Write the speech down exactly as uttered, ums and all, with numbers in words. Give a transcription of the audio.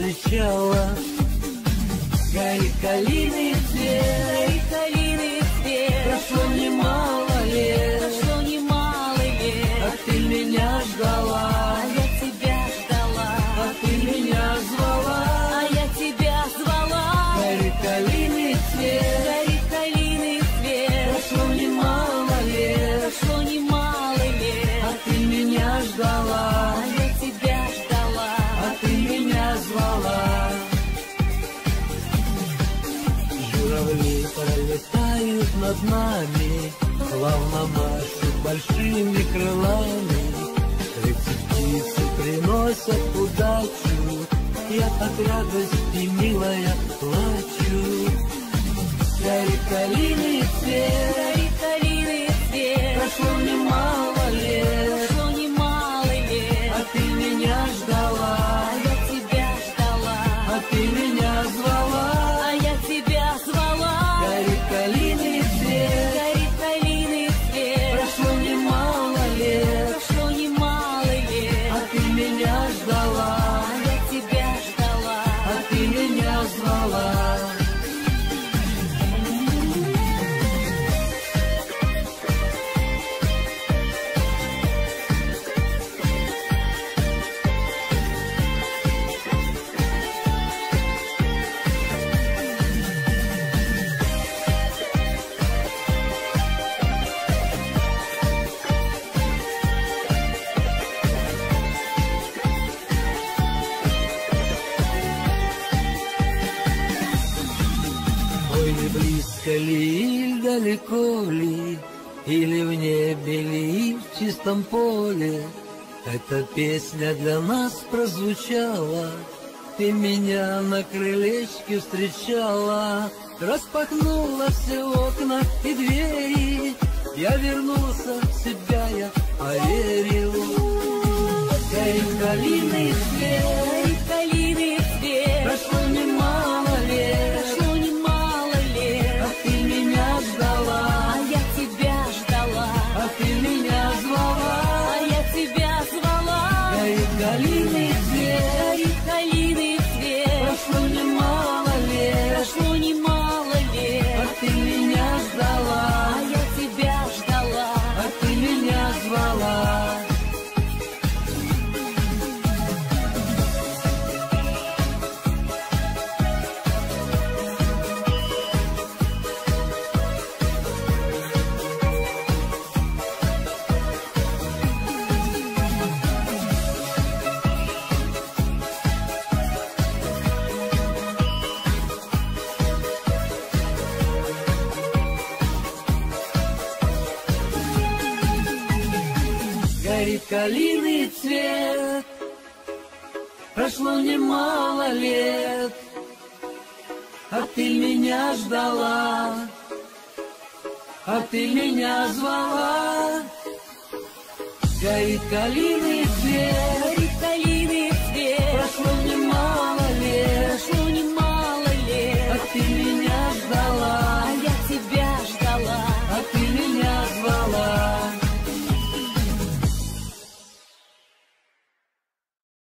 встречала. Горит калийный цвет, калийный цвет. прошло немало лет, Прошло немало лет, а ты меня ждала, а я тебя ждала, а ты меня звала. а я тебя звала. Горит калийный цвет, Горит калийный цвет. прошло немало лет, Прошло немало лет, а ты меня ждала, а я тебя ждала, а ты меня звала. Журавли пролетают над нами, плавно машут большими крылами. Эти птицы приносят удачу, я от радости, милая, плачу. Горит калийный цвет, горит калийный цвет. прошло немало лет, Прошло немало лет, а ты меня ждала, а я тебя ждала, а ты меня звала. а я тебя звала. Горит калийный цвет, Горит калийный цвет. прошло немало лет, Прошло немало лет, а ты меня ждала, а я тебя ждала, а ты меня звала. Ой, не близко ли, или далеко ли, или в небе ли, в чистом поле, эта песня для нас прозвучала. Ты меня на крылечке встречала, распахнула все окна и двери, я вернулся в себя, я поверил. Горит калийный цвет, горит калийный цвет. прошло немало лет, Прошло немало лет, а ты меня ждала, а я тебя ждала, а ты меня звала. а я тебя звала. Горит калийный цвет, Горит калийный цвет. прошло немало лет, Прошло немало лет, а ты меня ждала, а я тебя ждала, а ты меня звала. Горит калийный цвет, прошло немало лет, а ты меня ждала, а ты меня звала. Горит калийный цвет, горит калийный цвет. прошло немало лет, Прошло немало лет, а ты меня ждала, а я тебя ждала, а ты меня